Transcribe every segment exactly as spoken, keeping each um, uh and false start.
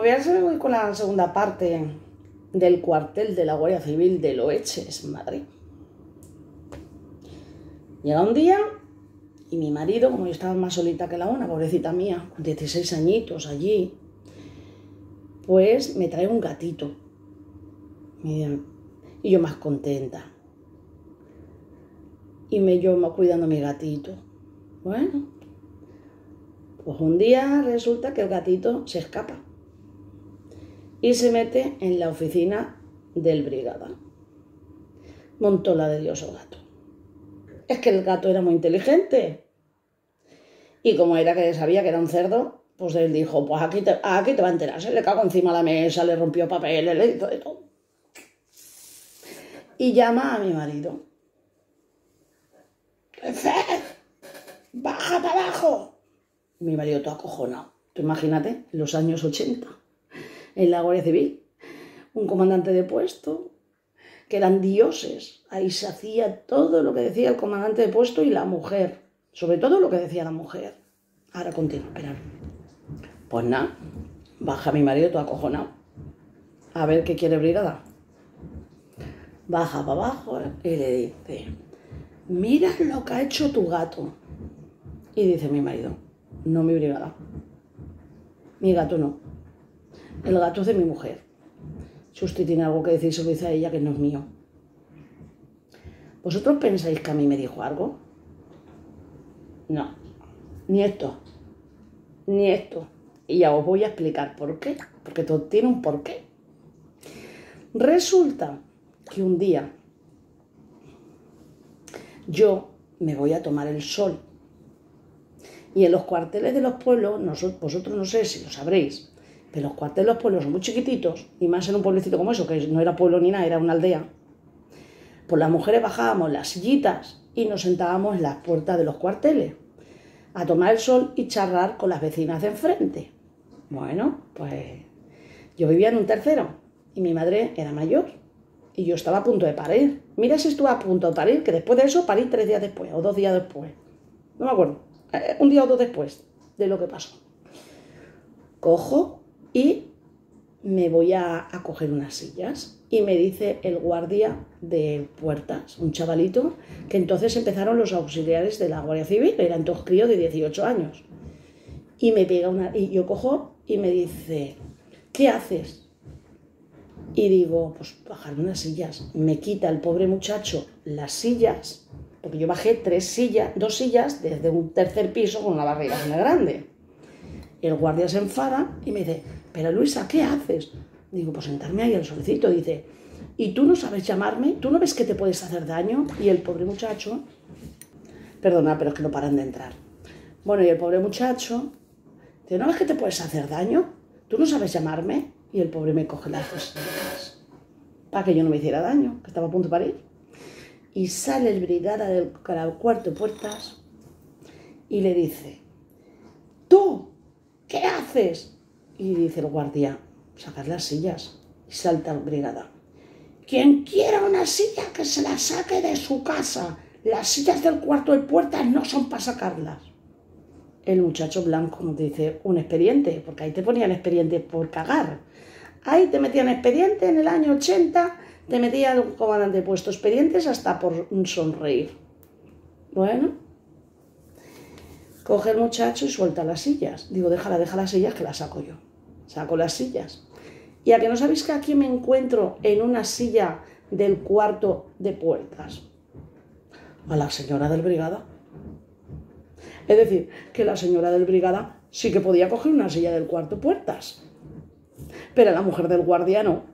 voy a seguir con la segunda parte del cuartel de la Guardia Civil de Loeches, en Madrid. Llega un día y mi marido, como yo estaba más solita que la una, pobrecita mía, con dieciséis añitos allí, pues me trae un gatito. Y yo más contenta. Y me yo cuidando a mi gatito. Bueno, pues un día resulta que el gatito se escapa y se mete en la oficina del brigada. Montó la de Dios el gato. Es que el gato era muy inteligente. Y como era que sabía que era un cerdo, pues él dijo, pues aquí te, aquí te va a enterar. Se le cagó encima de la mesa, le rompió papeles, le hizo de todo. Y llama a mi marido. ¡Fer! ¡Baja para abajo! Mi marido todo acojonado. Tú imagínate, en los años ochenta, en la Guardia Civil, un comandante de puesto, que eran dioses. Ahí se hacía todo lo que decía el comandante de puesto y la mujer. Sobre todo lo que decía la mujer. Ahora continúo, esperad. Pues nada, baja mi marido todo acojonado. A ver qué quiere brigada. Baja para abajo y le dice, mira lo que ha hecho tu gato. Y dice mi marido, no mi brigada. Mi gato no. El gato es de mi mujer. Si usted tiene algo que decir, se lo dice a ella, que no es mío. ¿Vosotros pensáis que a mí me dijo algo? No. Ni esto. Ni esto. Y ya os voy a explicar por qué. Porque todo tiene un porqué. Resulta que un día yo me voy a tomar el sol. Y en los cuarteles de los pueblos, nosotros, vosotros no sé si lo sabréis, pero los cuarteles de los pueblos son muy chiquititos, y más en un pueblecito como eso, que no era pueblo ni nada, era una aldea. Pues las mujeres bajábamos las sillitas y nos sentábamos en las puertas de los cuarteles a tomar el sol y charlar con las vecinas de enfrente. Bueno, pues yo vivía en un tercero y mi madre era mayor y yo estaba a punto de parir. Mira si estuve a punto de parir, que después de eso parí tres días después o dos días después. No me acuerdo, un día o dos después de lo que pasó. Cojo y me voy a, a coger unas sillas y me dice el guardia de puertas, un chavalito, que entonces empezaron los auxiliares de la Guardia Civil, eran todos críos de dieciocho años. Y me pega una, y yo cojo y me dice, ¿qué haces? Y digo, pues bajarme unas sillas. Me quita el pobre muchacho las sillas, porque yo bajé tres sillas, dos sillas desde un tercer piso con una barriga muy grande. El guardia se enfada y me dice, pero Luisa, ¿qué haces? Digo, pues sentarme ahí al solecito. Dice, ¿y tú no sabes llamarme? ¿Tú no ves que te puedes hacer daño? Y el pobre muchacho, perdona, pero es que no paran de entrar. Bueno, y el pobre muchacho, dice, ¿no ves que te puedes hacer daño? ¿Tú no sabes llamarme? Y el pobre me coge las dos sillas para que yo no me hiciera daño, que estaba a punto de parir. Y sale el brigada del cuarto de puertas y le dice, ¿tú qué haces? Y dice el guardia, sacar las sillas. Y salta el brigada. Quien quiera una silla, que se la saque de su casa. Las sillas del cuarto de puertas no son para sacarlas. El muchacho blanco nos dice, un expediente, porque ahí te ponían expediente por cagar. Ahí te metían expediente en el año ochenta, te metía el comandante de puesto expedientes hasta por sonreír. Bueno, coge el muchacho y suelta las sillas. Digo, déjala, deja las sillas que las saco yo. Saco las sillas. Y a que no sabéis que aquí me encuentro en una silla del cuarto de puertas. A la señora del brigada. Es decir, que la señora del brigada sí que podía coger una silla del cuarto de puertas. Pero la mujer del guardia no.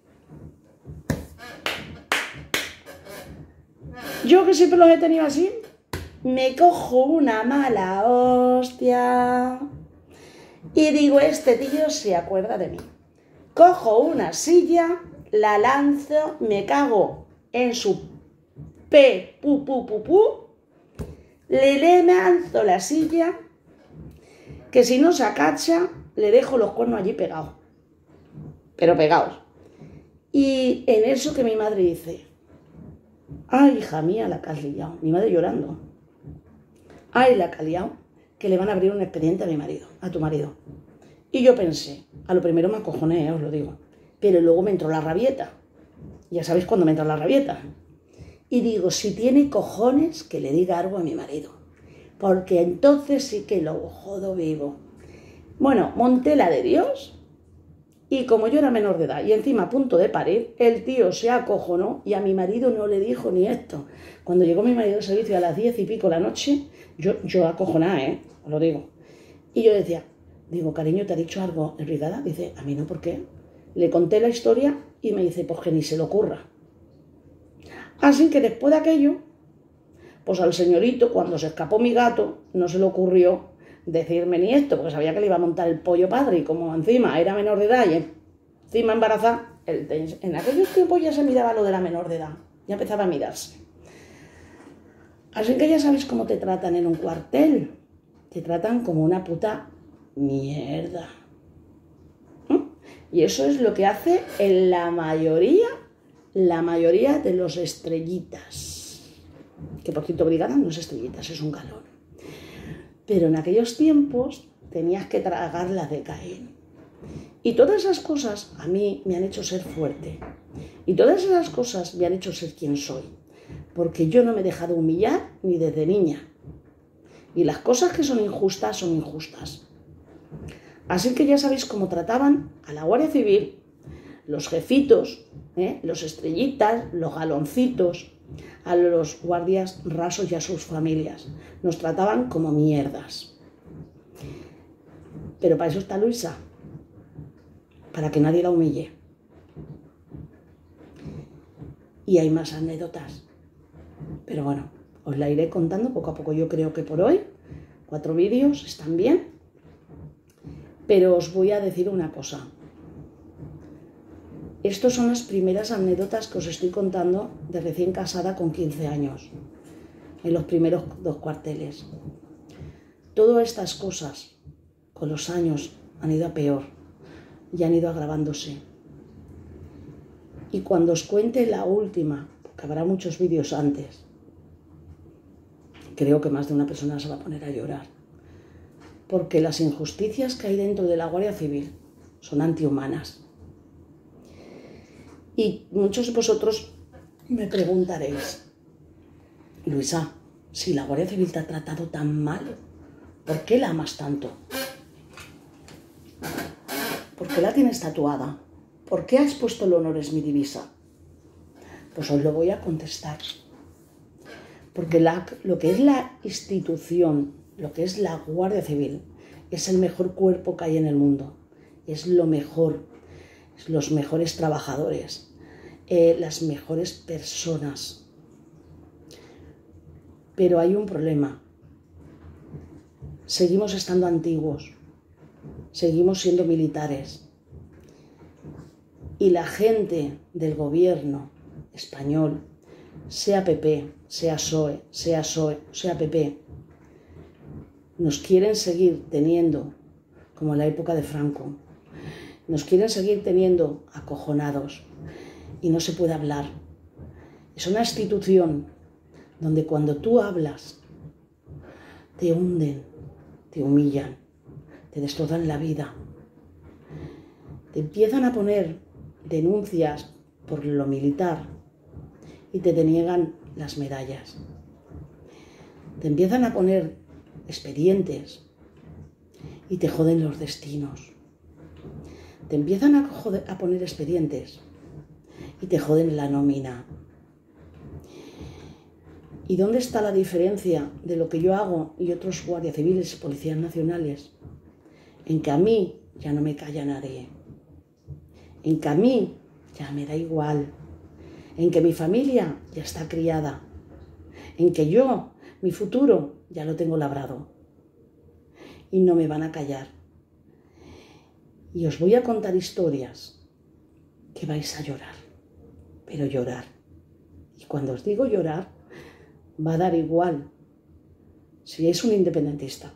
Yo que siempre los he tenido así, me cojo una mala hostia y digo, este tío se acuerda de mí. Cojo una silla, la lanzo, me cago en su pe, pu, pu, pu, pu, le, le lanzo la silla, que si no se acacha, le dejo los cuernos allí pegados. Pero pegados. Y en eso que mi madre dice, ay, hija mía, la que has liado. Mi madre llorando. Ay, la que has liado, que le van a abrir un expediente a mi marido, a tu marido. Y yo pensé, a lo primero me acojoné, os lo digo, pero luego me entró la rabieta. Ya sabéis cuándo me entra la rabieta. Y digo, si tiene cojones, que le diga algo a mi marido, porque entonces sí que lo jodo vivo. Bueno, monté la de Dios, y como yo era menor de edad y encima a punto de parir, el tío se acojonó y a mi marido no le dijo ni esto. Cuando llegó mi marido de servicio a las diez y pico de la noche, yo, yo acojonada, ¿eh? Os lo digo. Y yo decía, digo, cariño, ¿te ha dicho algo en brigada? Dice, a mí no, ¿por qué? Le conté la historia y me dice, pues que ni se le ocurra. Así que después de aquello, pues al señorito, cuando se escapó mi gato, no se le ocurrió decirme ni esto, porque sabía que le iba a montar el pollo padre, y como encima era menor de edad y encima embarazada, el, en aquellos tiempos ya se miraba lo de la menor de edad, ya empezaba a mirarse. Así que ya sabéis cómo te tratan en un cuartel, te tratan como una puta mierda. ¿Mm? Y eso es lo que hace en la mayoría, la mayoría de los estrellitas, que por cierto brigada no es estrellitas, es un galón. Pero en aquellos tiempos tenías que tragar la de Caín. Y todas esas cosas a mí me han hecho ser fuerte. Y todas esas cosas me han hecho ser quien soy. Porque yo no me he dejado humillar ni desde niña. Y las cosas que son injustas son injustas. Así que ya sabéis cómo trataban a la Guardia Civil, los jefitos, ¿eh? los estrellitas, los galoncitos, a los guardias rasos y a sus familias. Nos trataban como mierdas. Pero para eso está Luisa, para que nadie la humille. Y hay más anécdotas. Pero bueno, os la iré contando poco a poco. Yo creo que por hoy, cuatro vídeos están bien. Pero os voy a decir una cosa. Estas son las primeras anécdotas que os estoy contando de recién casada con quince años, en los primeros dos cuarteles. Todas estas cosas, con los años, han ido a peor y han ido agravándose. Y cuando os cuente la última, porque habrá muchos vídeos antes, creo que más de una persona se va a poner a llorar, porque las injusticias que hay dentro de la Guardia Civil son antihumanas. Y muchos de vosotros me preguntaréis, Luisa, si la Guardia Civil te ha tratado tan mal, ¿por qué la amas tanto? ¿Por qué la tienes tatuada? ¿Por qué has puesto el honor es mi divisa? Pues os lo voy a contestar. Porque la, lo que es la institución, lo que es la Guardia Civil, es el mejor cuerpo que hay en el mundo. Es lo mejor, es los mejores trabajadores, eh, las mejores personas. Pero hay un problema. Seguimos estando antiguos, seguimos siendo militares. Y la gente del gobierno español, sea P P, sea P S O E, sea P S O E, sea P P, nos quieren seguir teniendo como en la época de Franco. Nos quieren seguir teniendo acojonados y no se puede hablar. Es una institución donde cuando tú hablas te hunden, te humillan, te destrozan la vida. Te empiezan a poner denuncias por lo militar y te deniegan las medallas. Te empiezan a poner expedientes y te joden los destinos. Te empiezan a, joder, a poner expedientes y te joden la nómina. ¿Y dónde está la diferencia de lo que yo hago y otros guardias civiles y policías nacionales? En que a mí ya no me calla nadie. En que a mí ya me da igual. En que mi familia ya está criada. En que yo, mi futuro, ya lo tengo labrado. Y no me van a callar. Y os voy a contar historias que vais a llorar. Pero llorar. Y cuando os digo llorar, va a dar igual si es un independentista,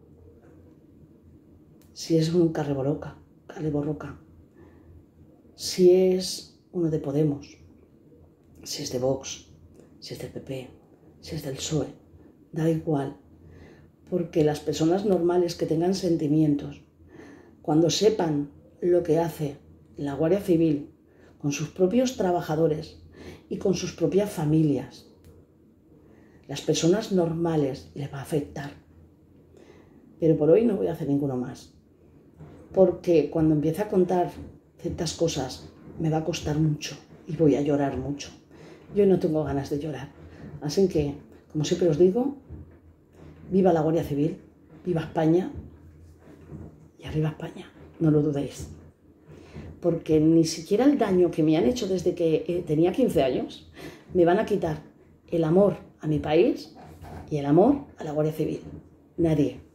si es un carreborroca, carreborroca, si es uno de Podemos, si es de Vox, si es del P P, si es del P S O E, da igual, porque las personas normales que tengan sentimientos cuando sepan lo que hace la Guardia Civil con sus propios trabajadores y con sus propias familias, las personas normales les va a afectar. Pero por hoy no voy a hacer ninguno más, porque cuando empiece a contar ciertas cosas me va a costar mucho y voy a llorar mucho. Yo no tengo ganas de llorar, así que, como siempre os digo, viva la Guardia Civil, viva España y arriba España, no lo dudéis. Porque ni siquiera el daño que me han hecho desde que tenía quince años me van a quitar el amor a mi país y el amor a la Guardia Civil. Nadie.